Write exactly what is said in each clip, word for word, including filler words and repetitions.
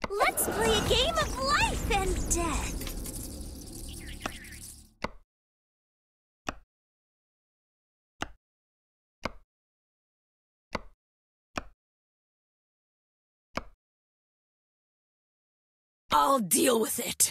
Let's play a game of life and death. I'll deal with it.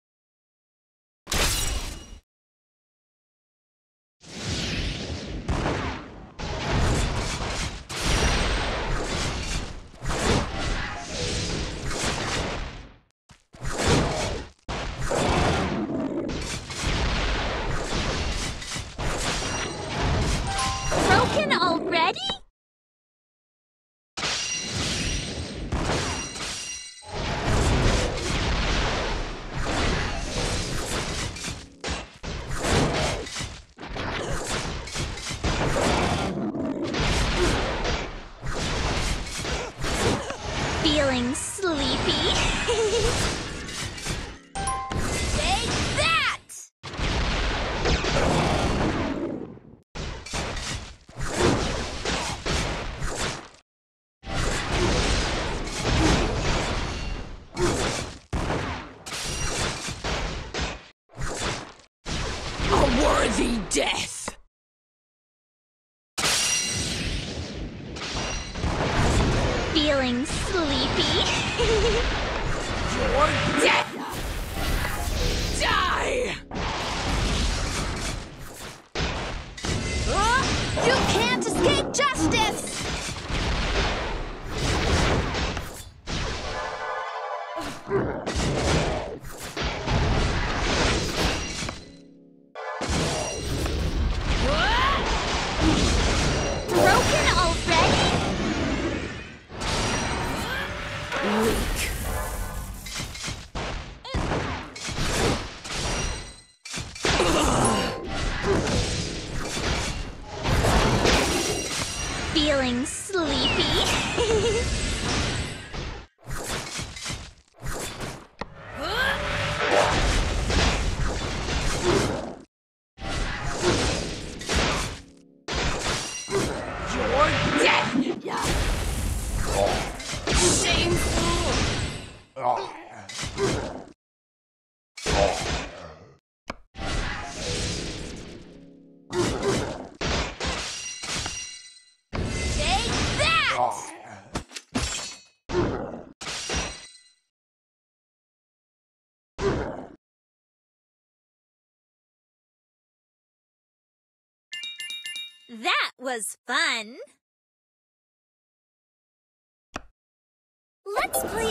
Broken already? Feeling sleepy? Take that! A worthy death! Feeling sleepy? Your death! Die! Oh, you can't escape justice! Broken already? Weak. Feeling sleepy? Your death! Shameful! Take that! That was fun! Let's play